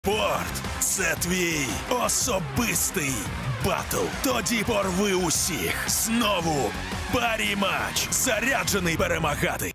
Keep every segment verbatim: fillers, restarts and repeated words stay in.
Спорт – це твій особистий батл. Тоді порви усіх. Знову парі-матч. Заряджений перемагати.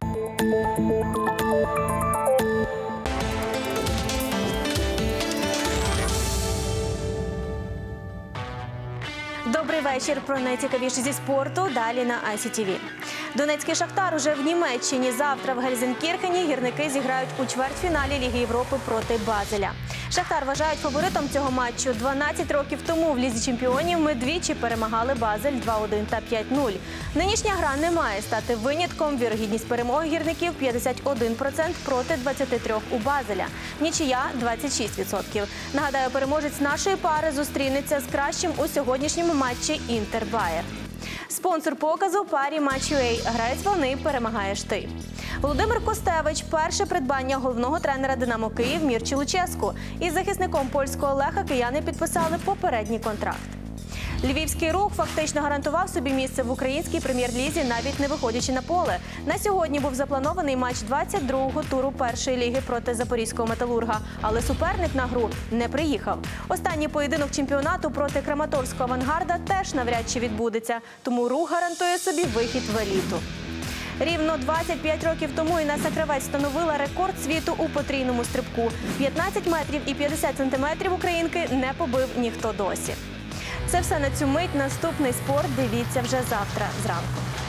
Добрий вечір. Про найцікавіше зі спорту далі на ай сі ті ві. Донецький «Шахтар» уже в Німеччині. Завтра в Гельсінкірхені гірники зіграють у чвертьфіналі Ліги Європи проти Базеля. «Шахтар» вважають фаворитом цього матчу. дванадцять років тому в Лізі чемпіонів ми двічі перемагали Базель два один та п'ять нуль. Нинішня гра не має стати винятком. Вірогідність перемоги гірників – п'ятдесят один відсоток проти двадцяти трьох у Базеля. Нічия – двадцять шість відсотків. Нагадаю, переможець нашої пари зустрінеться з кращим у сьогоднішньому матчі «Інтер-Байер». Спонсор показу – парі матч ю ей. Грають вони, перемагаєш ти. Володимир Костевич – перше придбання головного тренера «Динамо Київ» Мірчі Луческу. Із захисником польського Леха кияни підписали попередній контракт. Львівський «Рух» фактично гарантував собі місце в українській прем'єр-лізі, навіть не виходячи на поле. На сьогодні був запланований матч двадцять другого туру першої ліги проти запорізького «Металурга», але суперник на гру не приїхав. Останній поєдинок чемпіонату проти краматорського «Авангарда» теж навряд чи відбудеться, тому «Рух» гарантує собі вихід в еліту. Рівно двадцять п'ять років тому Інеса Кравець встановила рекорд світу у потрійному стрибку. п'ятнадцять метрів і п'ятдесят сантиметрів українки не побив ніхто досі. Це все на цю мить. Наступний спорт дивіться вже завтра зранку.